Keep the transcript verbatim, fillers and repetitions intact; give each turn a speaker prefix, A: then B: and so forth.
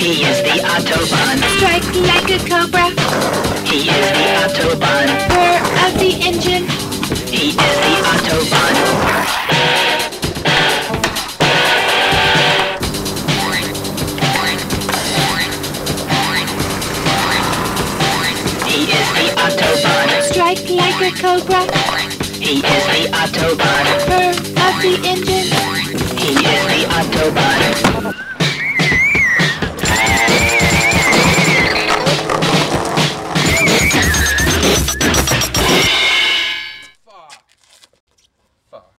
A: He is the Autobahn.
B: Strike like a cobra.
A: He is the Autobahn.
B: Roar of the engine.
A: He is the Autobahn. He is the Autobahn.
B: Strike like a cobra.
A: He is the Autobahn.
B: Roar of the engine.